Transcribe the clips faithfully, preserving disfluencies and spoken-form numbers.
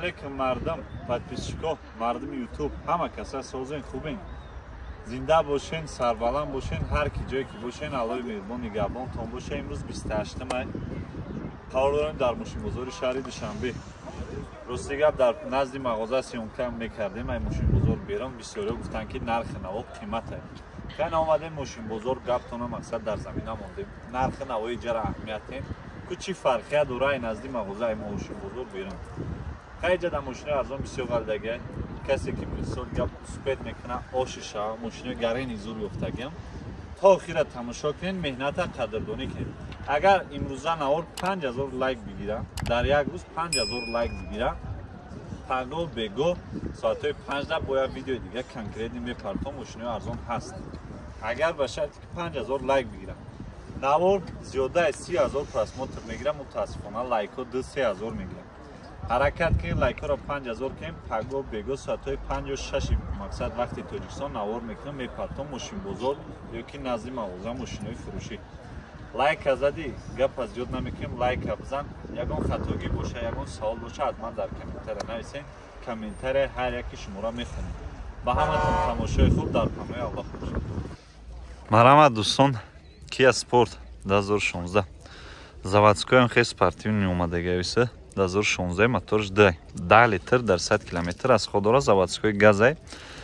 алейкум мардам, подписчиков, мардам ютуб. Ҳама каса созен хубин. Зинда бошен, сарбаланд бошен, ҳар ки ҷое ки бошен, Аллоҳи меҳрубон нигаҳбонтон боша. Имрӯз бисту ҳаштум май қарор дорем дар мошинбозори шаҳри Душанбе. Рости гап дар назди мағоза сиёнка мекардем. Ай мошинбозор берам, бисёриҳо гуфтанд ки нархи наво қимат ай. Кайн омадем мошинбозор гаптона мақсад дар замина мондем. Нархи навои ҷара аҳамиятем. Ку чӣ фарқия дора ай назди мағоза ай мошинбозор берам. Қайҷада мошинаи арзон бисёр галдагай. Касе ки мисол гап спед мекуна ошиша мошинаи гарени зур ёфтагем. Та охира тамошо кунед, меҳната қадрдонӣ кунед. Агар имрӯза навор панҷ ҳазор лайк бигира, дар як рӯз панҷ ҳазор лайк бигира, паго бего соатҳои панҷда бо як видеои дига конкретни мепартом мошинаи арзон ҳаст. Агар ба шарти ки панҷ ҳазор лайк бигира, навор зиёдаи си ҳазор просмотр мегира, мутаассифона лайкҳо ду се ҳазор мегира. ҳаракат кунед, лайкҳоро панҷ ҳазор кунем, паго бего соатҳои панҷу шаши мақсад вақти Тоҷикистон навор мекунам, мепартом мошинбозор ёки назди мағоза мошинаи фурӯшӣ. Лайка зади, гапа зиёд намекунем, лайка бизан, ягон хатогӣ боша, ягон савол боша, ҳатман дар комментария нависен. Комментария ҳар яки шуморо мехонем. Ба ҳаматон тамошои хуб дар панои Аллоҳ бошад. Марҳамат дӯстон, Kia Sport ду ҳазор и шонздаҳ. Заводскоям хеле спортивни омадагиависа. ду ҳазор и шонздаҳ моторш даҳ литр дар сад километр аз ход дора, заводской газай.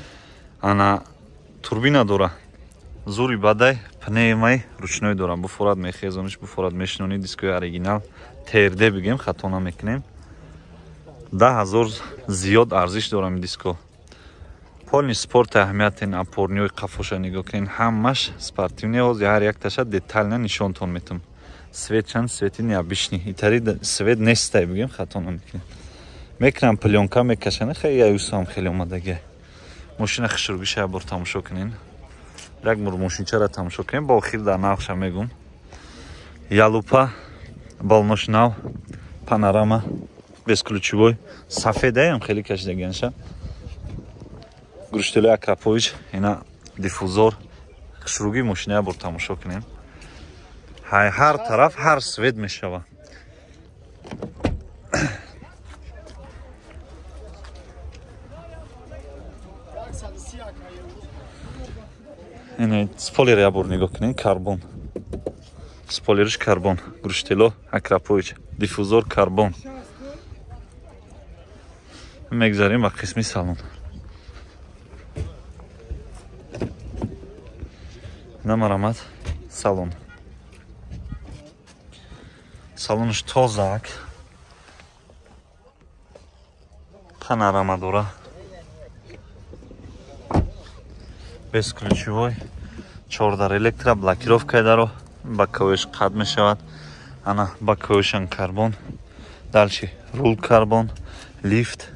Ана турбина дора. Зури бадай, пневмай ручной дора. Буфорат мехезониш, буфорат мешинони, дискои оригинал. Терде бигем, хато намекунем. даҳ ҳазор зиёд арзиш дорам ин диско. Полни спорт аҳамиятен, апорниёи қафоша нигоҳ кунен, ҳамаш спортивни ҳози ҳар якташа детайлна нишонтон метавам. Свет чанд свети необычный. Итари свет нестай бигем, хато намекунем. Мекунам пленка мекашане, хеле аюсам хеле омадагия. Мошина хушругиша бор тамошо кунен. Як мур мошинчара тамошо кунем, ба охир дар навша мегум. Ялупа, балнош нав, панорама, бесключевой, сафедаям хеле кашидагианша. Груштелои Акрапович, ина диффузор, хушруги мошина бор тамошо кунем. Ҳай ҳар тараф ҳар свет мешава. Ин спойлер я бор нигоҳ кунем, карбон. Спойлериш карбон, Груштело Акрапович, диффузор карбон. Мегзарем ба қисми салон. Намарамат салон. Салонш тозак. Панорама дора. Бесключевой. чордар электро, блокировка даро. Боковиш қад мешавад. Ана боковишан карбон. Дальше рул карбон, лифт.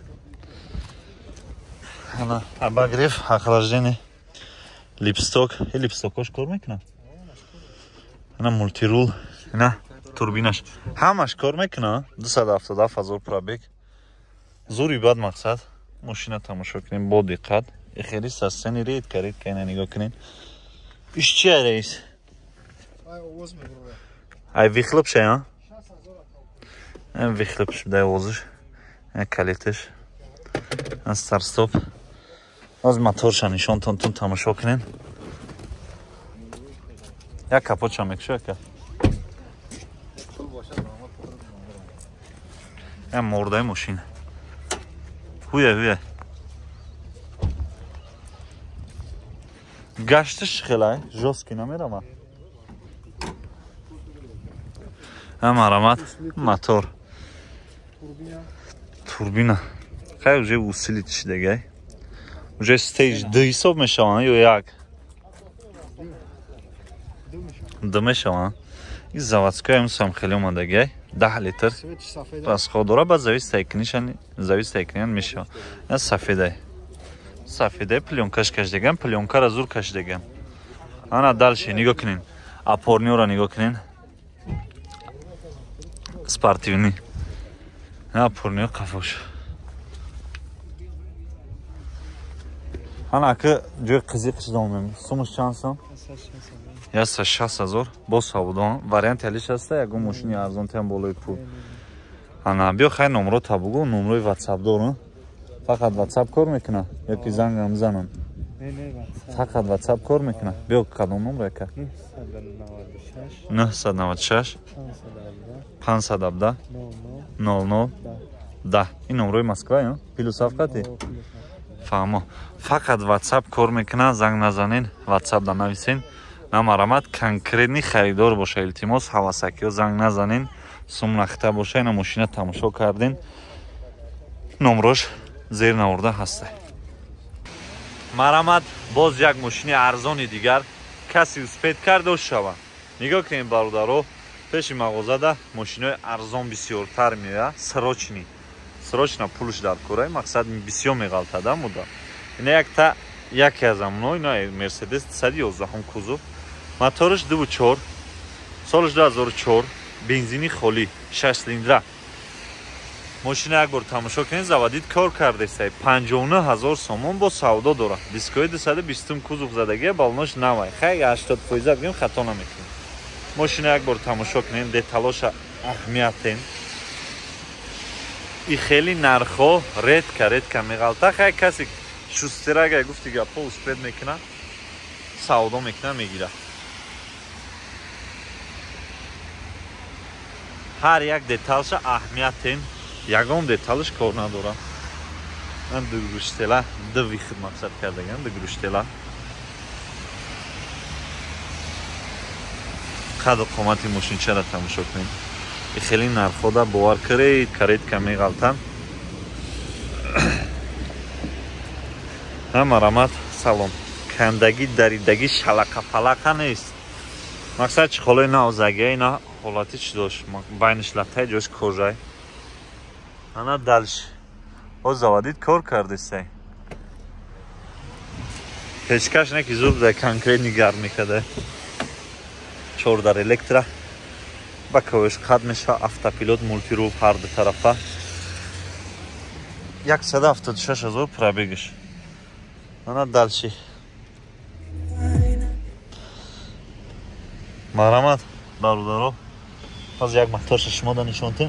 Ана обогрев, охлаждение. Липсток. И липстокош кор мекунад. Ана мультирул. Ана турбинаш. Ҳамаш кор мекунад. дусад ҳафтод ҳафт ҳазор пробег. Зури бад мақсад. Мошина тамошо кунем бо диққат. Эхери састени рейд карид кайна нигоҳ кунем. Иш чи ай раис? Ай овоз мебурад. Ай вихлопш ай, а? Ай вихлопш дай овозиш. Ай калитиш. Ай старт-стоп. Аз моторша нишонтон тун тамошо кунем. Як капотша мекушу яка. Ай мордаи мошина. Ҳуя ҳуя. Гаштиш хелай, жёстки намерама. Ай марамат, мотор. Турбина. Хай уже усилит шидагай. Уже стейдж ду ҳисоб мешаванд ё як? ду мешаванд. И заводской амсам хеле омадагай. даҳ литр. Расход дора, баъд завистай кунишан, завистай куниян мешавад. Я сафедай. Сафедай пленкаш кашидаган, пленкара зур кашидаган. Ана дальше нигоҳ кунен. Апорниёро нигоҳ кунен. Спортивный. Апорниё қафош. Ана ака ҷои қизиқиш домем. Сумаш чанд сом? шаст ҳазор. Бо савдон. Вариант ялиш аста, ягон мошини арзонтарин болои пул. ана биё хай номро табугу номрои WhatsApp дорам. Фақат WhatsApp кор мекунад ёки зангам мизанам? Не, не, WhatsApp. Фақат WhatsApp кор мекунад. Биё кадом номро яка? нӯҳ навад шаш панҷсад и сабт нол нол да. Ин номрои Москва ё? Плюс афқати? Фаҳмо. Фақат WhatsApp кор мекунад, занг назанен, WhatsApp да нависен. Намарамад конкретни харидор боша, илтимос ҳавасакиё занг назанен, сум нахта боша, ина мошина тамошо карден. Номрош зер навурда ҳаста. Марамад боз як мошини арзони дигар каси успед карда шава. Нигоҳ кунед бародаро, пеши мағозада мошинои арзон бисёртар меояд, срочни. Срочна пулш дар кора, мақсад бисёр меғалтада муда. Ина якта яке аз амоно, ина Mercedes сад и ёздаҳ кузов. Моториш ду чор, солиш ду ҳазору чор, бензини холӣ, шаш цилиндра. Мошина як бор тамошо кунед, заводид кор кардесай. панҷоҳу нӯҳ ҳазор сомон бо савдо дорад. Дискои дусаду бистум кузов задагия, балнош навай. Хай ҳаштод фоиза бигем хато намекунем. Мошина як бор тамошо кунед, деталоша аҳамиятен. И хели нархо редка редка меғалта. Хай каси шустерага гуфти гапо успед мекуна, савдо мекуна, мегира. Ҳар як деталша аҳамиятен. Ягон деталш кор надорад. Ман ду груштела ду вихид мақсад кардагам, ду груштела. қаду қомати мошинчара тамошо кунед. И хели нархода бовар каред, каредка меғалтан. Ҳама рамат салом. Кандаги даридаги шалақа палақа нест. Мақсад чи холои наозагия ина ҳолати чи дошт. Байниш латай ҷош кожай. Ана далш. О заводид кор кардесай. Печкаш неки зур да конкретни гарм мекарда. чордар электра. Баковеш қад меша автопилот мультирул ҳар ду тарафа. яксад и ҳафтоду шаш ҳазор пробегаш. Ана далши. Марамат бародаро. Аз як моторша шумо да нишонтем.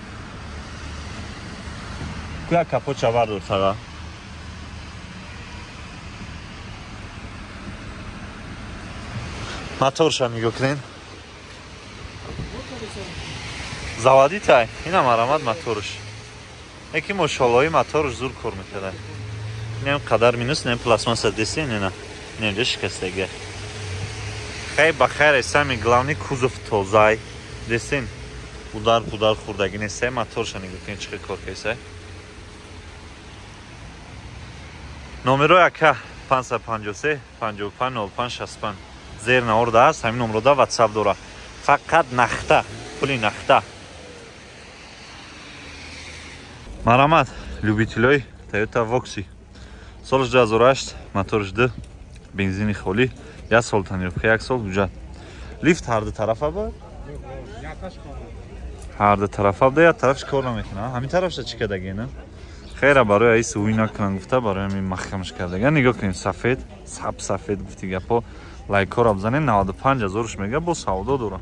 Куя капоча бардор фаqa. Моторша нигоҳ кунед. Заводитай. Ина марамад моторш. Яки мошаллоҳи моторш зур кор мекарда. Нем қадар минус, нем пластмасса десен, ина. Нем ҷа шикастагия. Хай ба хайр, сами главни кузов тозай. Десен. Удар удар хурдаги несай, моторша нигоҳ кунед чӣ кор кайсай. Номеро яка панҷсад и панҷоҳ и се панҷоҳ и панҷ нол панҷ шаст и панҷ. Зер наорда аст, ҳамин номерода WhatsApp дора. Фақат нахта, пули нахта. Марамат, любителёи Toyota Voxy. Солиш ду ҳазору ҳашт, моториш ду, бензини холӣ, як сол танировка, як сол ҳуҷҷат. Лифт ҳар ду тарафа бо? ҳар ду тарафа бо, як тарафш кор намекуна. Ҳамин тарафша чӣ кардагина? Хайра барои аис уй накунан гуфта, барои ҳамин махкамш кардаган. Нигоҳ кунед, сафед, саб сафед гуфти гапо. Лайкора бзанед, наваду панҷ ҳазорш мега, бо савдо дора.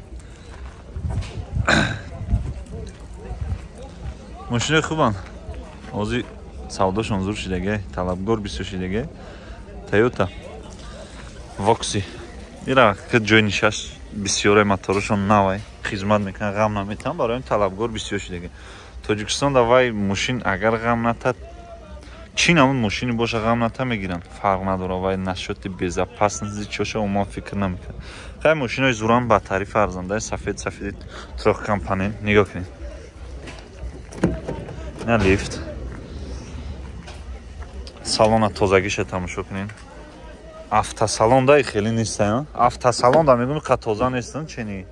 Мошинаи хубан. Ҳозир савдошон зур шидагай, талабгор бисёр шидагай. Toyota Voxy. Ира ки ҷои нишаш бисёре моторашон навай хизмат мекунад, ғам наметан, барои талабгор бисёр шидагай. Тоҷикистон да вай мошин агар ғам натад, чин ҳамон мошини боша ғам ната мегиранд, фарқ надора, вай насоти безопасности чоша умон фикр намекунад. Хай мошинои зуран ба тариф арзанда, сафед сафеди трох компания, нигоҳ кунед. На лифт. Салона тозагиша тамошо кунед. Автосалон да хеле нестан. Автосалон да мегӯм қа тоза нестан, чени.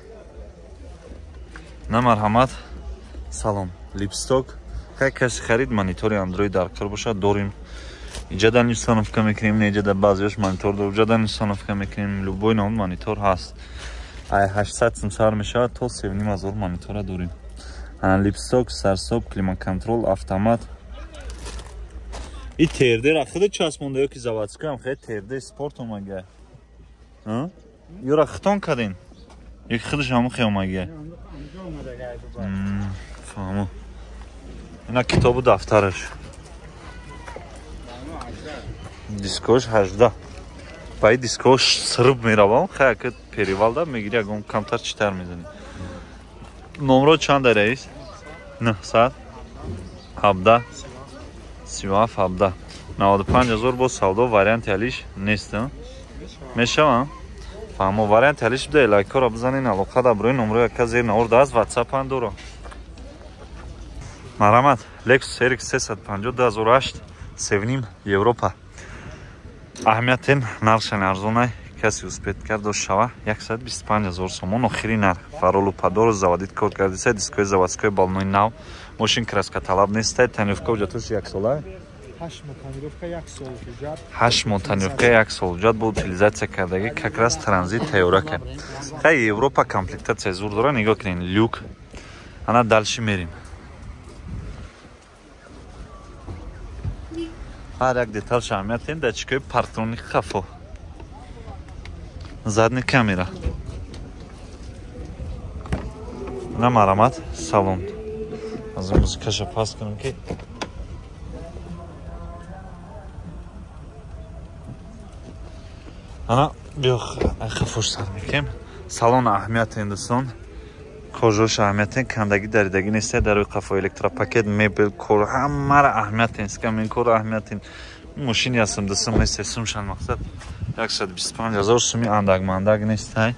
На марҳамат. Салон, липсток. Хай каси харид монитори Android дар кор боша, дорим. Иҷадан установка мекунем, не иҷада баъзеаш монитор дор, иҷадан установка мекунем, любой nom монитор ҳаст. ай ҳаштсад сум сар мешавад, то се и пять ҳазор монитора дорим. Липсток, сарсоб, климат-контрол, автомат. И тердера худ часп монда ёки заводскоям, хай терде спорт омага. А? Ёра хитон кадин. Ёки худаш ҳамон хай омага. фаҳмо ина китобу дафтараш дискош ҳаждаҳ баи дискош срб меравам хаяка перевалда мегири ягон камтар читар мезани номро чанд раис нуҳсад ҳабдаҳ сию ҳафт ҳабдаҳ наводу панҷ ҳазор бо савдо варианти алиш нест мешавам фаҳмо варианти алиш буда лайкора бизанин алоқа да брои номро яка зер наворда аст ватсапан доро марҳамат Lexus R X сесад и панҷоҳ ду ҳазору ҳашт севним Европа аҳамиятен нархшани арзонай каси успед кард шава яксад и бисту панҷ ҳазор сомон охири нарх фаролу падору заводит кор кардиса дискои заводской балной нав мошин краска талаб нестай танёвка уҷатош як сола ҳашт моҳ танёвка як сол уҷат бо утилизатсия кардаги как раз транзит тайёрака хай Европа комплектатсия зур дора нигоҳ кунин люк ана дальше мерим ҳар як деталш аҳамият ин датчикаи партрони хафо задни камера на марҳамат салон аз музикаша паст кунам ки ана биё хафош сар мекем салон аҳамиятен дӯстон кожош аҳамиятен кандаги даридаги нестай дарои қафо электропакет мебел кор ҳамара аҳамиятен скамин кор аҳамиятен мошини ҳастам дӯстон нестай сумшан мақсад яксад и бисту панҷ ҳазор суми андак мандак нестай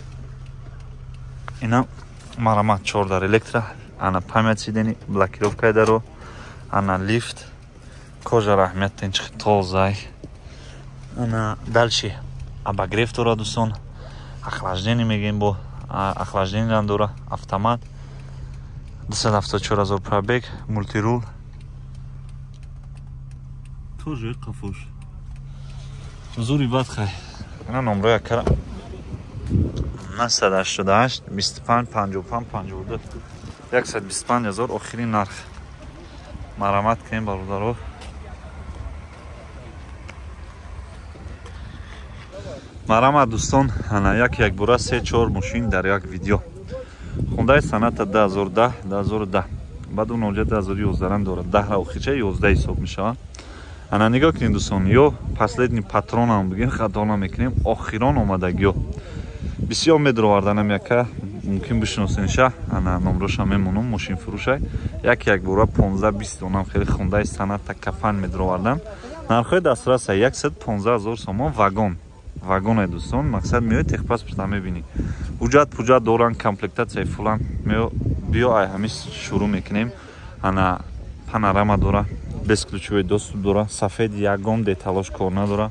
ина марҳамат чор дар электро ана памят сидени блокировкаи даро ана лифт кожар аҳамиятен чӣ тозай ана дальши обогрев дора дӯстон охлаждение мегем бо охлаждение дора автомат дусад ҳафтоду чор ҳазор пробег мультирул тоже қафош зури бад хай ина номро якара насад ҳаштоду ҳашт бисту панҷ панҷоҳу панҷ панҷоҳу ду яксад и бисту панҷ ҳазор охири нарх марҳамат кунем бародаро марҳамат дӯстон ана як як бора се чор мошин дар як видео хундай саната ду ҳазору даҳ ду ҳазору даҳ баъду ноҷа ду ҳазору ёздаҳ дорад даҳра охирча ёздаҳ ҳисоб мешавад ана нигоҳ кунед дӯстон ё последни патронам бигем хато намекунем охирон омадагиё бисёр медроварданам яка мумкин бишиносениша ана номроша мемонам мошинфурӯшай як як бора понздаҳ бист донам хеле хундаи саната кафан медровардам нархҳои дастрасай яксад и понздаҳ ҳазор сомон вагон вагоне дӯстон мақсад меои техпаспорта мебинӣ ҳуҷҷат пуҷҷат доран комплектатсияи фулан мео биё ай ҳамис шурӯъ мекунем ана панорама дора безключовой доступ дора сафед ягон деталош кор надора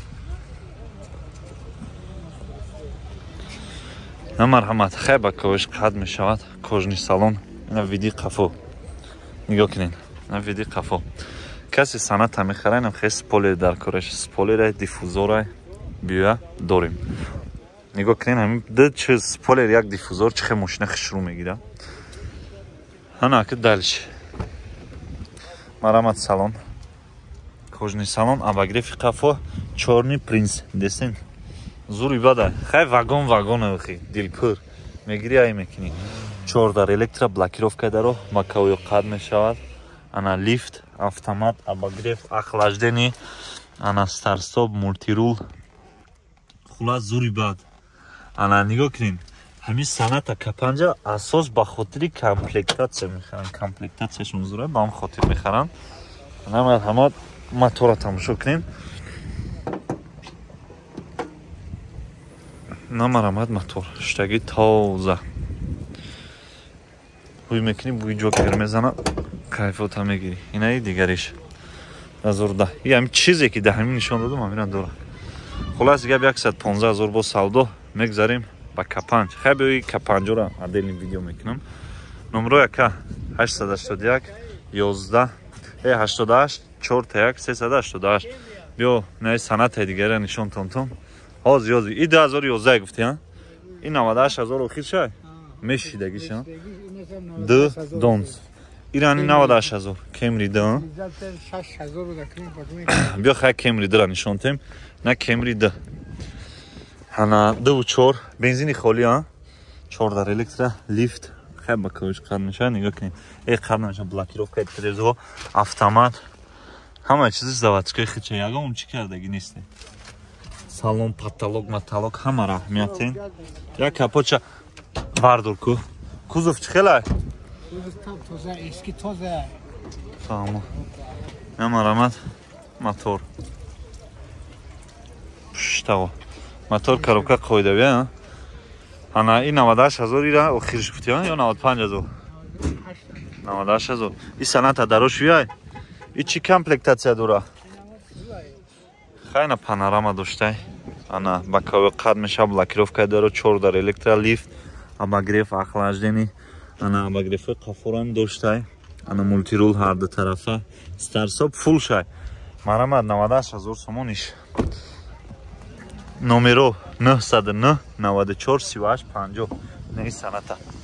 на марҳамат хай ба кавиш қад мешавад кожни салон ина види қафо нигоҳ кунед ина види қафо каси саната мехара инам хеле сполер дар кораш сполера диффузора биёя дорем нигоҳ кунед ҳамин ду чиз сполер як диффузор чӣ хеле мошина хушрӯъ мегирад ана ки дальш марҳамат салон кожни салон обогрефи қафо чорни принц десен зури бада хай вагон вагон ахи дилпур мегири ай мекунӣ чор дар электро блокировка даро макавоё қад мешавад ана лифт автомат обогрев охлаждение ана старстоп мультирул хулас зури бад ана нигоҳ кунед ҳамин саната капанҷа асос ба хотири комплектатсия мехаранд комплектатсияшон зура ба ҳам хотир мехаранд ана марҳамат мотора тамошо кунем на марҳамат мотор штаги тоза бӯй мекунӣ бӯи ҷокер мезанад кайфота мегирӣ инаи дигариш ҳазору даҳ и ҳамин чизе ки да ҳамин нишон додам ҳамина дора хулас гап яксад и понздаҳ ҳазор бо савдо мегзарем ба капанҷ хай биёи капанҷоро отдельни видео мекунам номро яка ҳаштсад ҳаштоду як ёздаҳ э ҳаштоду ҳашт чорта як сесад ҳаштоду ҳашт биё наи санатаи дигаре нишонтонтон ҳози ҳози и ду ҳазору ёздаҳ гуфти а и наводу ҳашт ҳазор охир шай мешидагиша ду донс ирани наводу ҳашт ҳазор кемри ду биё хай кемри дура нишонтем на кемри ду ана дуву чор бензини холӣ а чор дар электро лифт хай боковиш қарнаша нигоҳ кунед. Э қарнаша блокировка трезо, автомат. Ҳама чизи заводской хича. Ягон чӣ кардаги нест. Салон, потолок, матолок ҳама раҳмиятен. Як капоча вардор ку. Кузов чӣ хелай? Кузов там тоза, эски тоза. Фаҳмо. Ҳама рамат мотор. Штаво. Мотор коробка қоидави, а? Ана и навад ҳашт ҳазор ира охирш гуфти, ё навад панҷ ҳазор? навад ҳашт ҳазор. И саната дарош вияй? И чӣ комплектация дора? Хайна панорама доштай. Ана боковой қад меша, блокировка дора, чор дар электролифт, обогрев, охлаждение. Ана обогревои қафорам доштай. Ана мультирул ҳар ду тарафа. Старсоб фул шай. Марамад навад ҳашт ҳазор сомониш. Номеро нӯҳ сад у нӯҳ навад у чор си ҳашт панҷоҳ. Не саната.